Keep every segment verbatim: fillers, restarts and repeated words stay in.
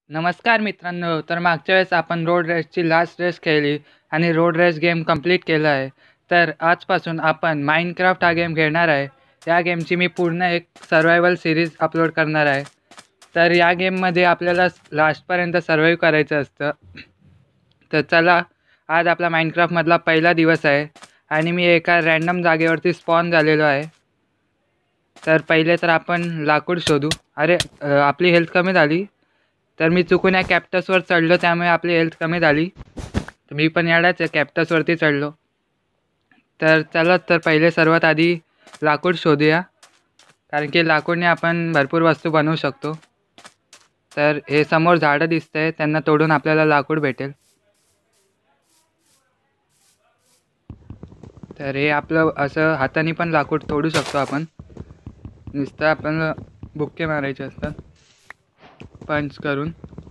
नमस्कार मित्रांनो. तर मागच्या वेळेस आपण रोड रेसची लास्ट रेस खेळली आणि रोड रेस गेम कंप्लीट केला आहे. तर आजपासून आपण माइनक्राफ्ट हा गेम खेळणार आहे. या गेमची मी पूर्ण एक सर्वायवल सिरीज अपलोड करणार आहे. तर या गेममध्ये आपल्याला लास्टपर्यंत सर्वाईव्ह करायचं असतं. तर चला, आज आपला माइनक्राफ्टमधला पहिला दिवस आहे आणि मी एका रॅन्डम जागेवरती स्पॉन झालेलो आहे. तर पहिले तर आपण लाकूड शोधू. अरे आपली हेल्थ कमी झाली. तर मी चुकून या कॅप्टसवर चढलो, त्यामुळे आपली हेल्थ कमी झाली. तर मी पण याडाच कॅप्टसवरती चढलो. तर चला, तर पहिले सर्वात आधी लाकूड शोधूया, कारण की लाकूडने आपण भरपूर वस्तू बनवू शकतो. तर हे समोर झाडं दिसत आहे, त्यांना तोडून आपल्याला लाकूड भेटेल. तर हे आपलं असं हाताने पण लाकूड तोडू शकतो आपण. नुसतं आपण बुक्के मारायचे असतात पंच करून.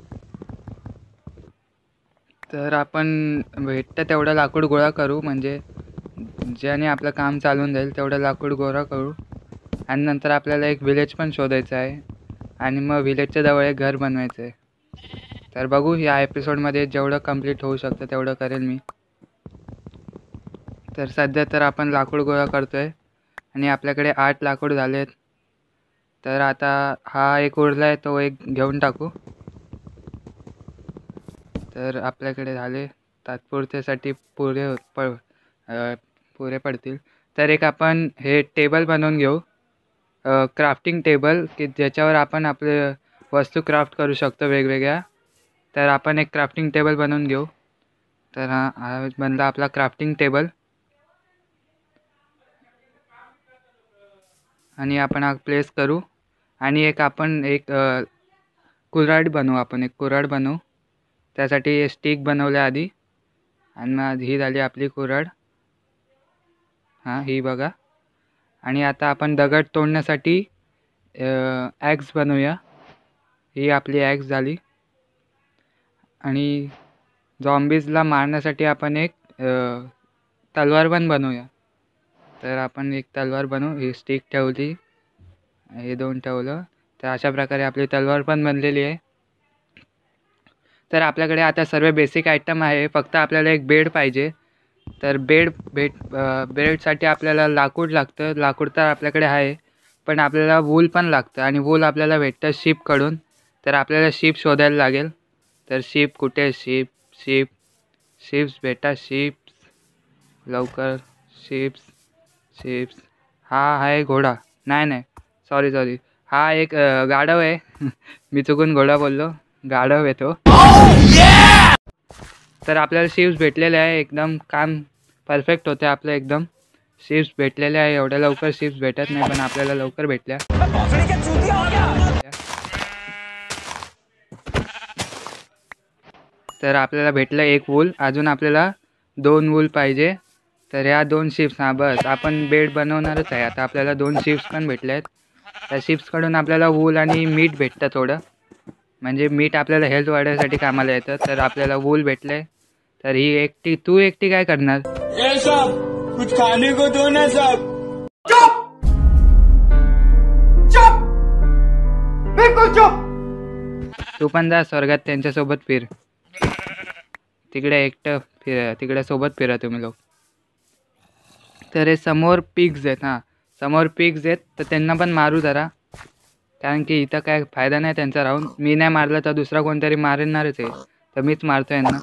तर आपण भेटतं तेवढं लाकूड गोळा करू, म्हणजे ज्याने आपलं काम चालून जाईल तेवढं लाकूड गोळा करू. आणि नंतर आपल्याला एक विलेज पण शोधायचं आहे आणि मग विलेजच्या जवळ एक घर बनवायचं आहे. तर बघू, या एपिसोडमध्ये जेवढं कंप्लीट होऊ शकतं तेवढं करेल मी. तर सध्या तर आपण लाकूड गोळा करतो आहे आणि आपल्याकडे आठ लाकूड झाले आहेत. तर आता हा एक उरला आहे, तो एक घेऊन टाकू. तर आपल्याकडे झाले, तात्पुरत्यासाठी पुरे प पुरे पडतील. तर एक आपण हे टेबल बनवून घेऊ, क्राफ्टिंग टेबल, की ज्याच्यावर आपण आपले वस्तू क्राफ्ट करू शकतो वेगवेगळ्या. तर आपण एक क्राफ्टिंग टेबल बनवून घेऊ. तर हा हा बनला आपला क्राफ्टिंग टेबल. आणि आपण हा प्लेस करू आणि एक आपण एक कुऱ्हाड बनवू. आपण एक कुऱ्हाड बनवू, त्यासाठी स्टिक बनवल्या आधी. आणि मग ही झाली आपली कुऱ्हाड. हां, ही बघा. आणि आता आपण दगड तोडण्यासाठी ॲक्स बनवूया. ही आपली ॲक्स झाली. आणि झॉम्बीजला मारण्यासाठी आपण एक तलवार पण बनवूया. तर आपण एक तलवार बनवू. ही स्टिक ठेवली, हे दोन ठेवलं. तर अशा प्रकारे आपली तलवार पण बनलेली आहे. तर आपल्याकडे आता सर्व बेसिक आयटम आहे, फक्त आपल्याला एक बेड पाहिजे. तर बेड भेट बेडसाठी आपल्याला लाकूड लागतं. लाकूड तर आपल्याकडे आहे, पण आपल्याला वूल पण लागतं आणि वूल आपल्याला भेटतं शीपकडून. तर आपल्याला शीप शोधायला लागेल. तर शीप कुठे? शीप शीप शीप्स भेटा, शीप्स लवकर. शीप्स शीप्स हा आहे घोडा. नाही नाही सॉरी सॉरी हा एक गाढव आहे. मी चुकून घोडा बोललो, गाढव आहे तो. तर आपल्याला शीप्स भेटलेले आहे. एकदम काम परफेक्ट होते आपलं एकदम. शीप्स भेटलेले आहे. एवढ्या लवकर शीप्स भेटत नाही, पण आपल्याला लवकर भेटल्या. तर आपल्याला भेटलं एक वूल. अजून आपल्याला दोन वूल पाहिजे. तर ह्या दोन शिप्स, हां बस, आपण बेड बनवणारच आहे आता. आपल्याला दोन शिप्स पण भेटले आहेत. त्या शिप्सकडून आपल्याला वूल आणि मीठ भेटतं थोडं, म्हणजे मीठ आपल्याला हेल्थ वाढवण्यासाठी कामाला येतं. तर आपल्याला वूल भेटले. तर ही एकटी, तू एकटी काय करणार? ए साहब, कुछ खाने को दो ना साहब. चुप चुप बिल्कुल चुप. तू पण जा स्वर्गात त्यांच्यासोबत फिर. तिकडे एकटं फिर, तिकडे सोबत फिरा तुम्ही लोक. तर हे समोर पिग्स आहेत. हां, समोर पिग्स आहेत, तर त्यांना पण मारू जरा, कारण की इथं काय फायदा नाही त्यांचा राहून. मी नाही मारलं तर दुसरा कोणतरी मारणारच आहे, तर मीच मारतो यांना.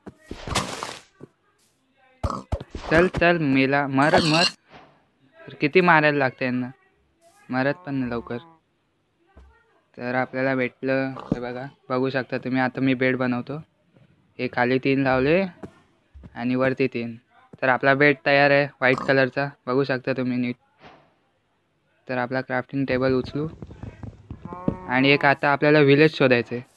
चल चल मेला, मर मर. किती मारायला लागतं यांना, मरत पण नाही लवकर. तर आपल्याला भेटलं, हे बघा, बघू शकता तुम्ही. आता मी बेड बनवतो. हे खाली तीन लावले आणि वरती तीन. तर आपला बेड तयार आहे, व्हाईट कलरचा, बघू शकता तुम्ही नीट. तर आपला क्राफ्टिंग टेबल उचलू आणि एक आता आपल्याला विलेज शोधायचं आहे.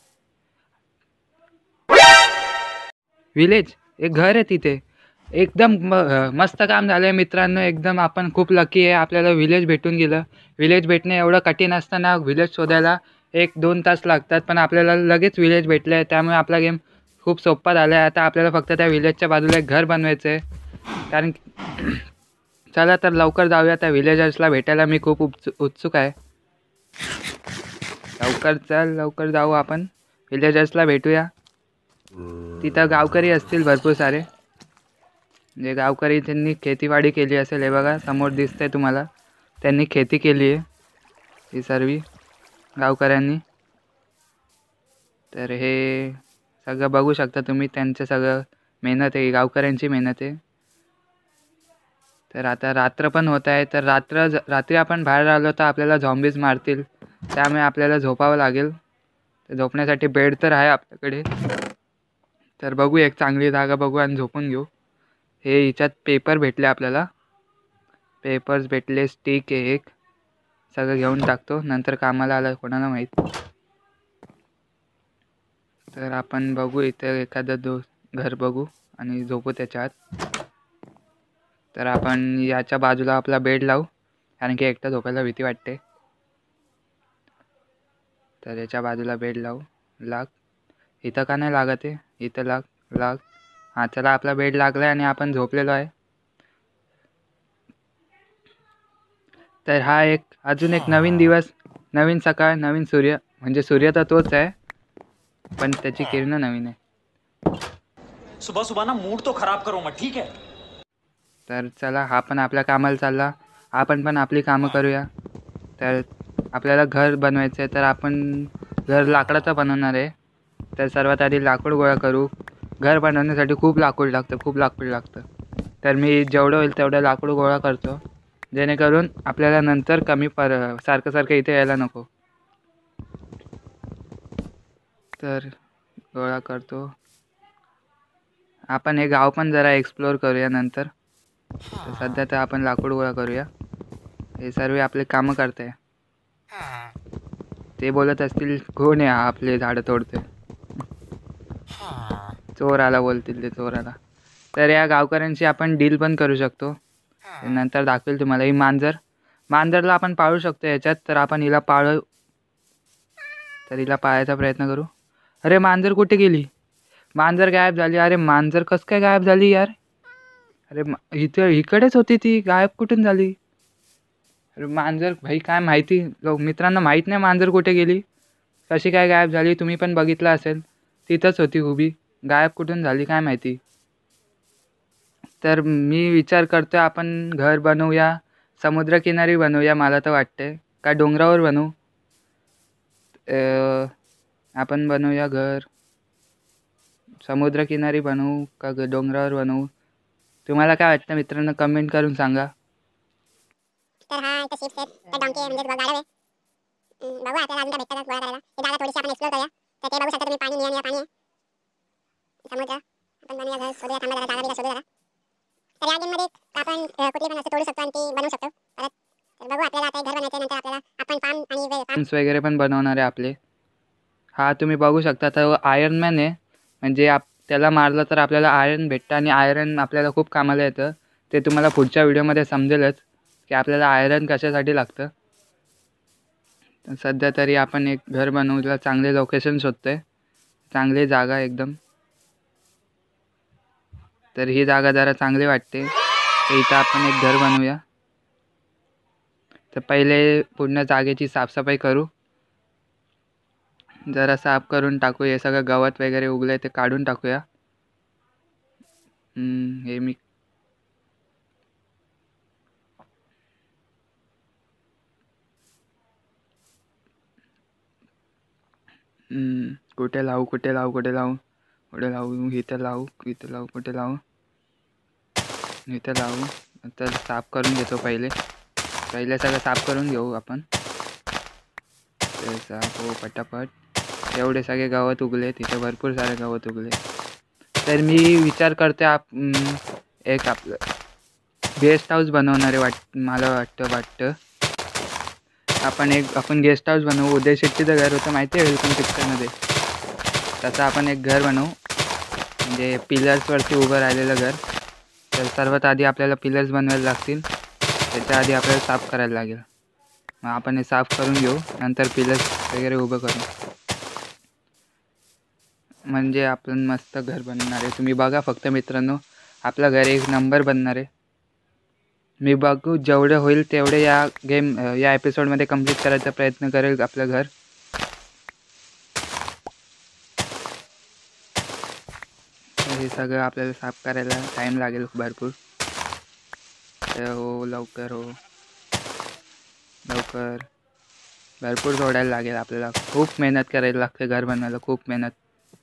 विलेज, एक घर आहे तिथे. एकदम मस्त काम झालं आहे मित्रांनो. एकदम आपण खूप लकी आहे, आपल्याला विलेज भेटून गेलं. विलेज भेटणे एवढं कठीण असतं ना, विलेज शोधायला एक दोन तास लागतात, पण आपल्याला लगेच विलेज भेटलं आहे. त्यामुळे आपला गेम खूप सोपा झाला आहे. आता आपल्याला फक्त त्या विलेजच्या बाजूला एक घर बनवायचं आहे, कारण चला तर लवकर जाऊया त्या विलेजर्सला भेटायला. मी खूप उत्सु उत्सुक आहे. लवकर चल, लवकर जाऊ आपण विलेजर्सला भेटूया. तिथं गावकरी असतील भरपूर सारे, जे गावकरी त्यांनी खेतीवाडी केली असेल. हे बघा समोर दिसतंय तुम्हाला, त्यांनी खेती केली आहे ही सर्व गावकऱ्यांनी. तर हे सगळं बघू शकता तुम्ही, त्यांचं सगळं मेहनत आहे, गावकऱ्यांची मेहनत आहे. तर आता रात्र पण होत आहे, तर रात्र रात्री आपण बाहेर आलो तर आपल्याला झॉम्बीज मारतील, त्यामुळे आपल्याला झोपावं लागेल. तर झोपण्यासाठी बेड तर आहे आपल्याकडे, तर बघू एक चांगली जागा बघू आणि झोपून घेऊ. हे हिच्यात पेपर भेटले आपल्याला, पेपर्स भेटले, स्टिक आहे एक, सगळं घेऊन टाकतो, नंतर कामाला आलं कोणाला माहीत. तर आपण बघू इथे एखादं दो घर बघू आणि झोपू त्याच्या आत. तर आपण याच्या बाजूला आपला बेड लावू, कारण की एकटा झोपायला भीती वाटते. तर याच्या बाजूला बेड लावू. लाग इथं का नाही लागत आहे, इथं लाग लाग हां चला, आपला बेड लागला आहे आणि आपण झोपलेलो आहे. तर हा एक अजून एक नवीन दिवस, नवीन सकाळ, नवीन सूर्य. म्हणजे सूर्य तर तोच आहे, पण त्याची किरणं नवीन आहे. सुबह सुबह ना मूड तो खराब करो मत, ठीक है. तर चला, हा पण आपल्या कामाला चालला, आपण पण आपली कामं करूया. तर आपल्याला घर बनवायचं आहे, तर आपण घर लाकडाचं बनवणार आहे. तर सर्वात आधी लाकूड गोळा करू. घर बनवण्यासाठी खूप लाकूड लागतं, खूप लाकूड लागतं. तर मी जेवढं होईल तेवढं लाकूड गोळा करतो, जेणेकरून आपल्याला नंतर कमी पर सारखं सारखं इथे यायला नको. तर गोळा करतो. आपण हे गाव पण जरा एक्सप्लोअर करूया नंतर. तर सध्या तर आपण लाकूड गोळा करूया. हे सर्व आपले कामं करते. ते बोलत असतील कोण आहे हा आपले झाडं तोडते, चोर आला बोलतील ते, चोर आला. तर या गावकऱ्यांशी आपण डील पण करू शकतो, नंतर दाखवेल तुम्हाला. ही मांजर, मांजरला आपण पाळू शकतो याच्यात. तर आपण हिला पाळू, तर हिला पाळायचा प्रयत्न करू. अरे मांजर कुठे गेली, मांजर गायब झाली. अरे मांजर कसं काय गायब झाली यार, अरे इथं इकडेच होती ती, गायब कुठून झाली. अरे मांजर भाई काय माहिती, लोक मित्रांना माहीत नाही मांजर कुठे गेली, कशी काय गायब झाली. तुम्ही पण बघितलं असेल, तिथंच होती उभी, गायब कुठून झाली काय माहिती. तर मी विचार करतो आपण घर बनवूया, समुद्रकिनारी बनवूया मला तर वाटते, का डोंगरावर बनवू. आपण बनवूया घर समुद्रकिनारी बनवू का डोंगरावर बनवू, तुम्हाला काय वाटतं मित्रांनो, कमेंट करून सांगा. तर हा इथं शिप्स आहेत, तर डॉंकी म्हणजे गाड्या आहे. बघू आपल्याला अजून भेटतात गोळा करायला. ही जागा थोडीशी आपण एक्सप्लोर करूया. तर ते बघू शकता तुम्ही, पाणी निळं निळं पाणी आहे, समुद्र. आपण बनवूया घर, शोधूया, थांबा जरा जागा बिगा शोधू जरा. तर या गेममध्ये आपण कुठली पण वस्तू तोडू शकतो आणि ती बनवू शकतो परत. तर बघू आपल्याला आता घर बनायचं, नंतर आपल्याला आपण फार्म आणि फार्म्स वगैरे पण बनवणार आहे आपले. हा तुम्ही बघू शकता, तर आयर्न मॅन आहे, म्हणजे आप त्याला मारलं तर आपल्याला आयर्न भेटतं, आणि आयर्न आपल्याला खूप कामाला येतं. ते तुम्हाला पुढच्या व्हिडिओमध्ये समजेलच की आपल्याला आयर्न कशासाठी लागतं. तर सध्या तरी आपण एक घर बनवूया, चांगले लोकेशन शोधतोय, चांगली जागा एकदम. तर ही जागा जरा चांगली वाटते, तर इथं आपण एक घर बनवूया. तर पहिले पूर्ण जागेची साफसफाई करू, जरा साफ करून टाकू. हे सगळं गवत वगैरे उगले ते काढून टाकूया. हे मी कुठे लावू कुठे लावू कुठे लावू कुठे लावू इथं लावू इथं लावू कुठे लावू इथं लावू. तर साफ करून घेतो पहिले पहिले सगळं साफ करून घेऊ आपण. ते साफ हो पटापट. एवढे सगळे गवत उगले, तिथे भरपूर सारे गवत उगले. तर मी विचार करते आप एक आपलं गेस्ट हाऊस बनवणारे वाट मला वाटतं वाटतं आपण एक आपण गेस्ट हाऊस बनवू. उदय शेट्टीचं घर होतं माहिती आहे वेलकम पिक्चरमध्ये, तसं आपण एक घर बनवू, म्हणजे पिलर्सवरती उभं राहिलेलं घर. तर सर्वात आधी आपल्याला पिलर्स बनवायला लागतील, त्याच्या आधी आपल्याला साफ करायला लागेल. मग आपण हे साफ करून घेऊ, नंतर पिलर्स वगैरे उभं करू, म्हणजे आपण मस्त घर बनणार आहे. तुम्ही बघा फक्त मित्रांनो, आपलं घर एक नंबर बनणार आहे. मी बघू जेवढे होईल तेवढे या गेम या एपिसोडमध्ये कंप्लीट करायचा प्रयत्न करेल आपलं घर. हे सगळं आपल्याला साफ करायला टाईम लागेल भरपूर. तर हो लवकर हो लवकर भरपूर तोडायला लागेल आपल्याला. खूप मेहनत करायला लागते घर बनवायला, खूप मेहनत.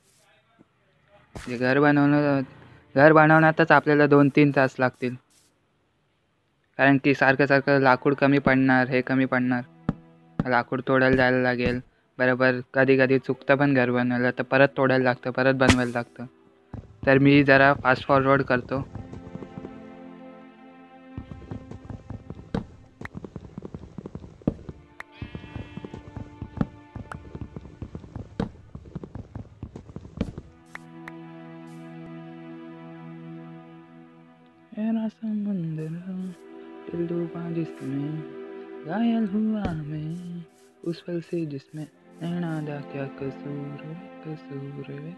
हे घर बनवणं घर बनवण्यातच आपल्याला दोन तीन तास लागतील. कारण की सारखं सारखं लाकूड कमी पडणार, हे कमी पडणार. लाकूड तोडायला जायला लागेल बरोबर. कधी कधी चुकतं पण घर बनवायला, तर परत तोडायला लागतं, परत बनवायला लागतं. तर मी जरा फास्ट फॉरवर्ड करतो. ऐसा समुंदर दिल डूबा जिसमें घायल हुआ मैं उस पल से जिसमें नैना दा क्या कसूर है, कसूर है.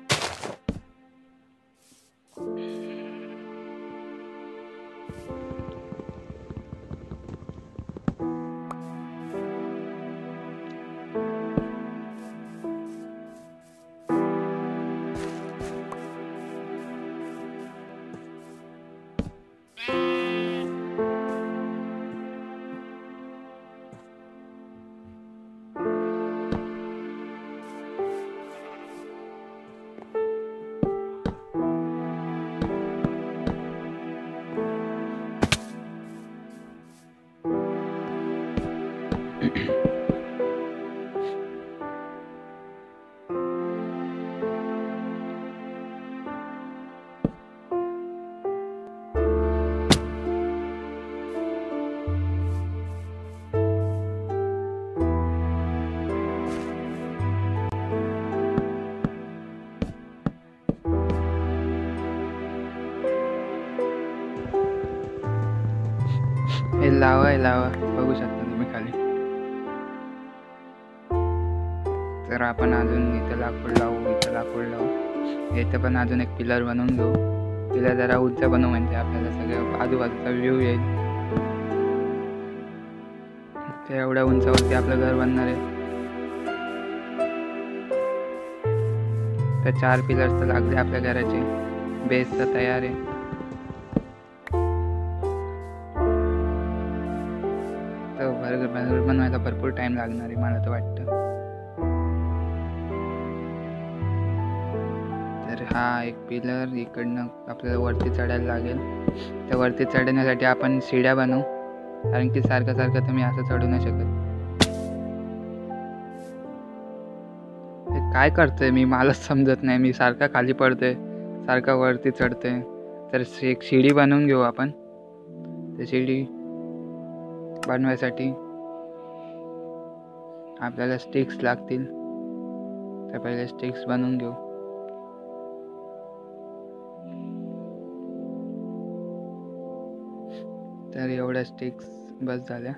हे लावा हे लावा बघू शकता तुम्ही खाली. तर आपण अजून इथं लाकूड लावू, इथं लाकूड लावू. इथं पण अजून एक पिलर बनवून घेऊ. तिला जरा उंच बनवू म्हणजे आपल्याला सगळं आजूबाजूचा व्ह्यू येईल. ते एवढ्या उंचावरती आपलं घर बनणार आहे. तर चार पिलर्स तर लागले आपल्या घराचे. बेस तर तयार आहे. तर घर बनवायला भरपूर टाइम लागणार आहे मला तर वाटतं. तर हा एक पिलर इकडनं आपल्याला वरती चढायला लागेल. तर वरती चढण्यासाठी आपण शिड्या बनवू, कारण की सारखं सारखं तुम्ही असं चढू नाही शकत. काय करतोय मी मलाच समजत नाही. मी सारखा खाली पडतोय, सारखा वरती चढतोय. तर एक शिडी बनवून घेऊ आपण. तर शिडी बनवायसाठी आपल्याला स्टिक्स लागतील. तर पहिले स्टिक्स बनवून घेऊ. तर एवढ्या स्टिक्स बस झाल्या.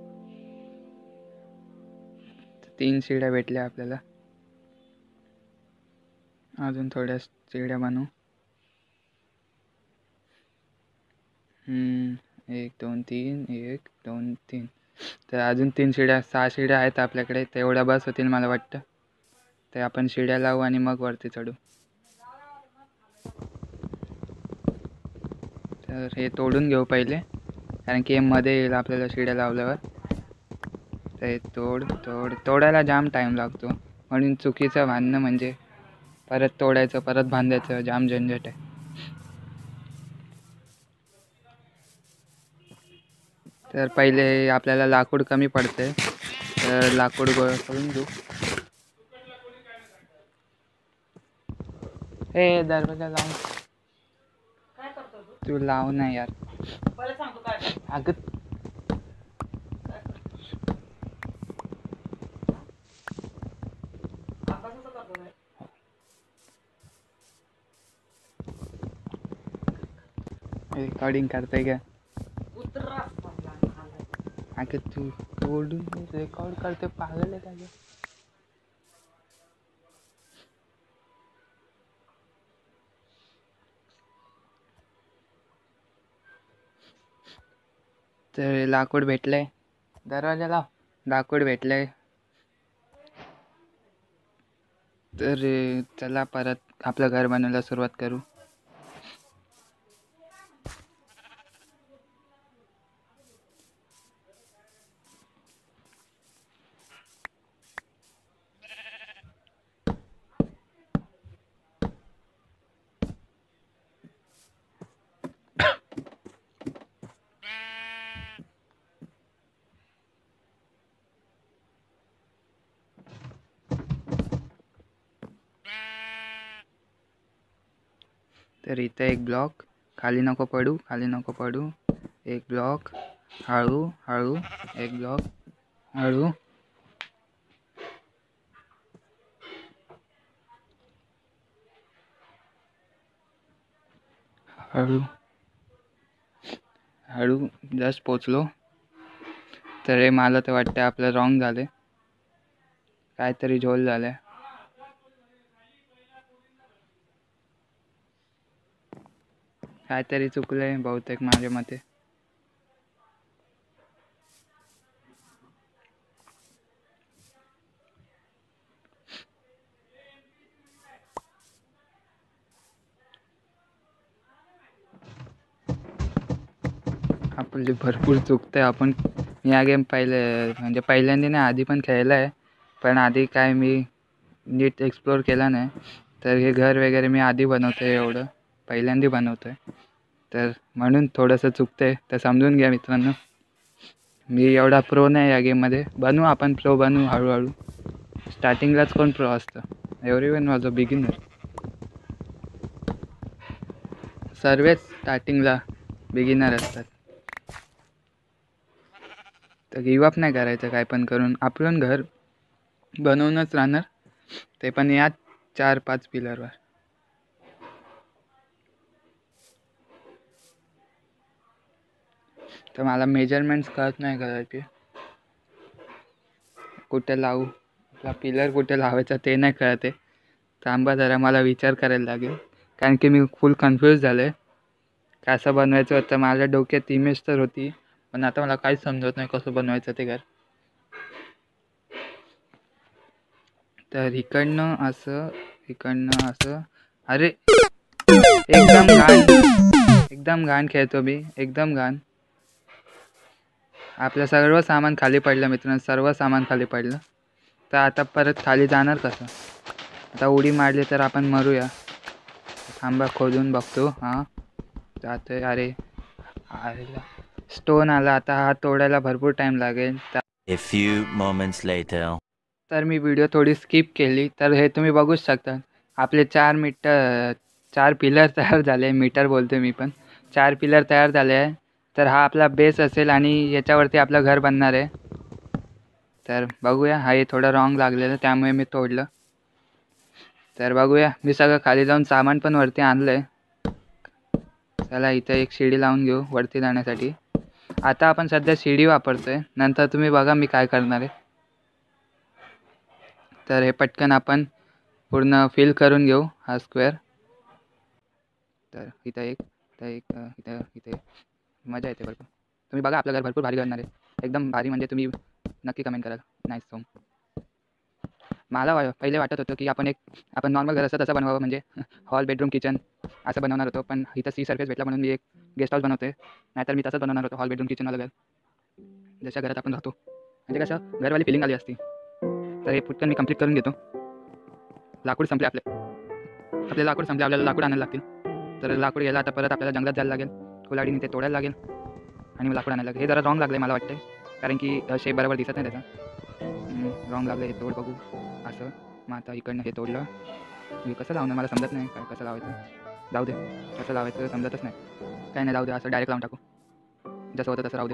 तीन शिड्या भेटल्या आपल्याला. अजून थोड्या शिड्या बनवू. एक दोन तीन एक दोन तीन. तर अजून तीन शिड्या, सहा शिड्या आहेत आपल्याकडे. तेवढ्या बस होतील मला वाटतं. तर आपण शिड्या लावू आणि मग वरती चढू. तर हे तोडून घेऊ पहिले, कारण की मध्ये येईल आपल्याला शिड्या लावल्यावर. तर तोड तोड तोडायला जाम टाईम लागतो. म्हणून चुकीचं बांधणं म्हणजे परत तोडायचं, परत बांधायचं, जाम झंझट आहे. तर पहिले आपल्याला लाकूड कमी पडते, तर लाकूड गोळा करून घेऊ. हे दरवाजा लावून तू लाव ना यार. अगं रेकॉर्डिंग करते का? अगं तू बोलून रेकॉर्ड करते, पागल आहे का गं? तर लाकूड भेटलंय. दरवाजा लाव. लाकूड भेटलंय. तर चला परत आपलं घर बनवायला सुरुवात करू. तर इथं एक ब्लॉक, खाली नको पडू, खाली नको पडू. एक ब्लॉक, हळू हळू. एक ब्लॉक, हळू. हळू हळू जस्ट पोचलो. तर हे मला तर वाटतं आपलं रॉंग झालं, काहीतरी झोल झालं. काहीतरी चुकलंय बहुतेक माझ्या मते. आपली भरपूर चुकतंय. आपण या गेम पहिले म्हणजे पहिल्यांदा नाही, आधी पण खेळला आहे, पण आधी काय मी नीट एक्सप्लोर केला नाही. तर हे घर वगैरे मी आधी बनवतो आहे, एवढं पहिल्यांदा बनवतो आहे, तर म्हणून थोडंसं चुकतंय. तर समजून घ्या मित्रांनो, मी एवढा प्रो नाही या गेममध्ये. बनवू आपण प्रो, बनवू हळूहळू. स्टार्टिंगलाच कोण प्रो असतं? Everyone was a beginner. सर्वच स्टार्टिंगला बिगिनर असतात. तर गिवअप नाही करायचं काय पण करून. आपण घर बनवूनच राहणार, ते पण या चार पाच पिलरवर. तर मला मेजरमेंट्स कळत नाही करायचे, कुठे लावू, आपला पिलर कुठे लावायचा ते नाही कळत आहे. थांबा जरा, मला विचार करायला लागेल, कारण की मी फुल कन्फ्यूज झालो आहे. कसं बनवायचं होतं माझ्या डोक्यात इमेज तर होती, पण आता मला काहीच समजत नाही कसं बनवायचं ते घर. तर इकडनं असं, इकडनं असं. अरे एकदम घाण, एकदम घाण खेळतो मी, एकदम घाण. आपलं सर्व सामान खाली पडलं मित्रांनो, सर्व सामान खाली पडलं. तर आता परत खाली जाणार कसं? आता उडी मारली तर आपण मरूया. थांबा खोदून बघतो. हां जातोय. अरे अरे स्टोन आला, आता हा तोडायला भरपूर टाईम लागेल. A few moments later. तर मी व्हिडिओ थोडी स्किप केली. तर हे तुम्ही बघूच शकता, आपले चार मीटर चार पिलर तयार झाले. मीटर बोलतो मी, पण चार पिलर तयार झाले आहे. तर हा आपला बेस असेल आणि याच्यावरती आपलं घर बनणार आहे. तर बघूया, हा हे थोडं रॉंग लागलेलं त्यामुळे मी तोडलं. तर बघूया, मी सगळं खाली जाऊन सामान पण वरती आणलं आहे. चला इथं एक शिडी लावून घेऊ वरती जाण्यासाठी. आता आपण सध्या शिडी वापरतो आहे, नंतर तुम्ही बघा मी काय करणार आहे. तर हे पटकन आपण पूर्ण फिल करून घेऊ हा स्क्वेअर. तर इथं एक, इथं एक, इथं इथे मजा येते भरपूर. तुम्ही बघा आपलं घर भरपूर भारी करणार आहे, एकदम भारी. म्हणजे तुम्ही नक्की कमेंट कराल नाईस होम. मला वा पहिले वाटत होतं की आपण एक आपण नॉर्मल घर असं तसं बनवावं, म्हणजे हॉल बेडरूम किचन असं बनवणार होतो. पण इथं सी सर्फेस भेटला म्हणून मी एक गेस्ट हाऊस बनवतो आहे. नाहीतर मी तसंच बनवणार होतो, हॉल बेडरूम किचनवालं घर, जशा घरात आपण राहतो. म्हणजे कसं घरवाली फिलिंग आली असती. तर हे पटकन मी कंप्लीट करून घेतो. लाकूड संपले आपले, आपले लाकूड संपले, आपल्याला लाकूड आणायला लागतील. तर लाकूड घ्यायला आता परत आपल्याला जंगलात जायला लागेल, कुलाडीने ते तोडायला लागेल आणि लाकूड आणायला लागेल. हे जरा रॉंग लागलं मला वाटतं, कारण की शेप बरोबर दिसत नाही त्याचा. रॉंग लागलं हे, तोड बघू असं. मग आता इकडनं हे तोडलं, हे कसं लावणार मला समजत नाही. काय कसं लावायचं, जाऊ दे, कसं लावायचं समजतच नाही. काय नाही, जाऊ दे, असं डायरेक्ट लावून टाकू, जसं होतं तसं राहू दे.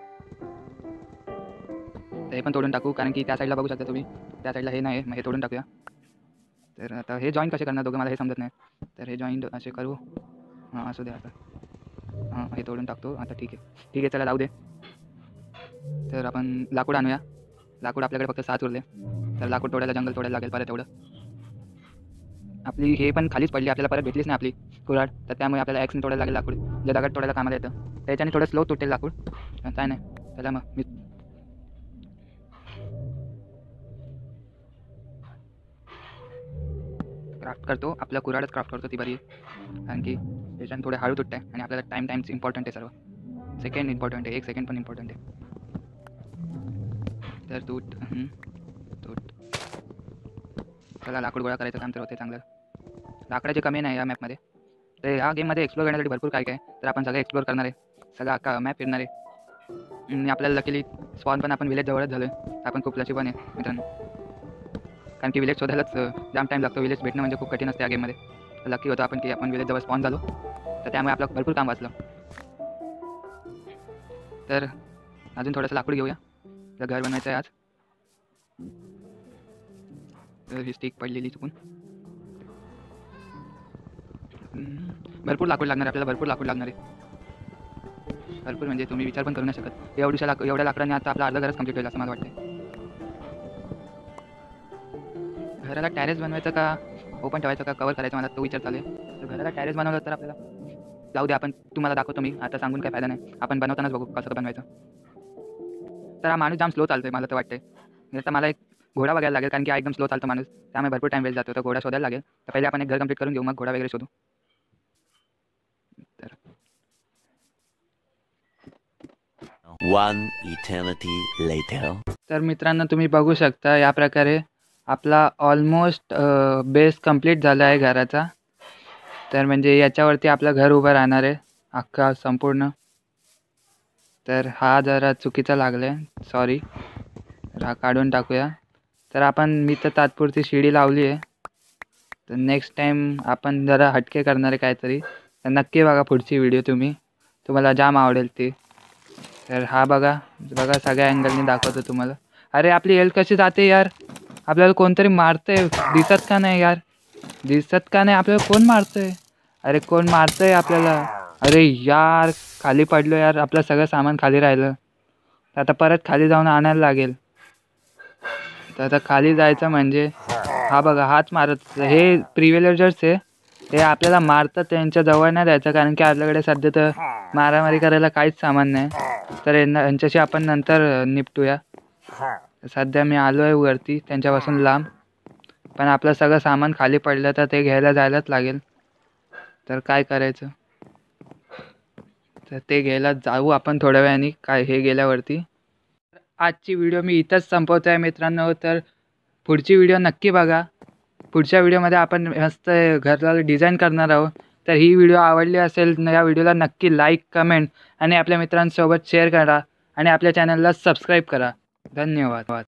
तर हे पण तोडून टाकू, कारण की त्या साईडला बघू शकता तुम्ही, त्या साईडला हे नाही, मग हे तोडून टाकूया. तर आता हे जॉईंट कसे करणार दोघं मला हे समजत नाही. तर हे जॉईंट असे करू. हां असू दे आता. हां हे तोडून टाकतो आता. ठीक आहे ठीक आहे चला जाऊ दे. तर आपण लाकूड आणूया. लाकूड आपल्याकडे फक्त सात उरले, तर लाकूड तोडायला जंगल तोडायला लागेल परत एवढं. आपली हे पण खालीच पडली, आपल्याला परत भेटलीच नाही आपली कुऱ्हाड. तर त्यामुळे आपल्याला ॲक्सने तोडायला लागेल लाकूड, जे दगड तोडायला कामाला येतं. त्याच्याने थोडं स्लो तुटेल लाकूड, काय नाही. चला मग मी क्राफ्ट करतो, आपल्या कुऱ्हाडच क्राफ्ट करतो ती बरी, कारण की त्याच्याने थोडे हळू तुटत आहे आणि आपल्याला टाईम टाईम्स इम्पॉर्टंट आहे. सर्व सेकंड इम्पॉर्टंट आहे, एक सेकंड पण इम्पॉर्टंट आहे. तर तूट तूट चला लाकूड गोळा करायचं काम तर होते चांगलं. लाकडाची कमी नाही या मॅपमध्ये. तर ह्या गेममध्ये एक्सप्लोर करण्यासाठी भरपूर काय काय, तर आपण सगळं एक्सप्लोर करणार आहे, सगळं अख्खा मॅप फिरणार आहे. आणि आपल्याला लकीली स्पॉन पण आपण विलेज जवळच झालो आहे. आपण खूप लकी पण आहे मित्रांनो, कारण की विलेज शोधायलाच जाम टाईम लागतो. विलेज भेटणं म्हणजे खूप कठीण असते या गेममध्ये. लकी होतं आपण की आपण विलेजजवळ स्पॉन झालो, तर त्यामुळे आपलं भरपूर काम वाचलं. तर अजून थोडंसं लाकूड घेऊया, तर घर बनवायचं आहे आज. तर ही स्टिक पडलेली चुकून. भरपूर लाकूड लागणार आहे आपल्याला, भरपूर लाकूड लागणार आहे. भरपूर म्हणजे तुम्ही विचार पण करू नाही शकत. एवढ्या लाक एवढ्या लाकडाने आता आपला अर्धा घरच कंप्लीट होईल असं मला वाटतं. घराला टॅरेस बनवायचं का ओपन ठेवायचं का कवर करायचं, मला तो विचार चालू आहे. तर घराला टॅरेस बनवलं तर आपल्याला जाऊ दे, आपण तुम्हाला दाखवतो मी, आता सांगून काय फायदा नाही, आपण बनवतानाच बघू कसं बनवायचं. तर हा माणूस जाम स्लो चालतो आहे मला तर वाटतं. नाही तर मला एक घोडा बघायला लागेल, कारण की हा एकदम स्लो चालतो माणूस, त्यामुळे भरपूर टाईम वेस्ट जातो. तर घोडा शोधायला लागेल. तर पहिले आपण एक घर कंप्लीट करून घेऊ, मग घोडा वगैरे शोधू. तर One eternity later. तर मित्रांनो तुम्ही बघू शकता या प्रकारे आपला ऑलमोस्ट बेस कंप्लीट झाला आहे घराचा. तर म्हणजे याच्यावरती आपलं घर उभं राहणार आहे अख्खा संपूर्ण. तर हा जरा चुकीचा लागला आहे, सॉरी. तर हा काढून टाकूया. तर आपण मी तर तात्पुरती शिडी लावली आहे. तर नेक्स्ट टाईम आपण जरा हटके करणार आहे काहीतरी. तर नक्की बघा पुढची व्हिडिओ तुम्ही, तुम्हाला जाम आवडेल ती. तर हा बघा बघा सगळ्या अँगलनी दाखवतो तुम्हाला. अरे आपली हेल्थ कशी जाते यार, आपल्याला कोणतरी मारतंय, दिसत का नाही यार, दिसत का नाही आपल्याला कोण मारतंय. अरे कोण मारतंय आपल्याला. अरे यार खाली पडलो यार, आपलं सगळं सामान खाली राहिलं. तर आता परत खाली जाऊन आणायला लागेल. तर आता खाली जायचं म्हणजे हा बघा हाच मारत, हे प्रिव्हिलेजर्स आहे, हे आपल्याला मारतात, त्यांच्या जवळ नाही जायचं, कारण की आपल्याकडे सध्या तर मारामारी करायला काहीच सामान नाही. तर यांना यांच्याशी आपण नंतर निपटूया. सध्या मी आलो आहे वरती त्यांच्यापासून लांब, पण आपलं सगळं सामान खाली पडलं तर ते घ्यायला जायलाच लागेल. तर काय करायचं, तर ते घ्यायला जाऊ आपण थोड्या वेळाने काय हे गेल्यावरती. आजची व्हिडिओ मी इथंच संपवतो आहे मित्रांनो. तर पुढची व्हिडिओ नक्की बघा. पुढच्या व्हिडिओमध्ये आपण मस्त घराला डिझाईन करणार आहोत. तर ही व्हिडिओ आवडली असेल या व्हिडिओला नक्की लाईक कमेंट आणि आपल्या मित्रांसोबत शेअर करा आणि आपल्या चॅनलला सबस्क्राईब करा. धन्यवाद.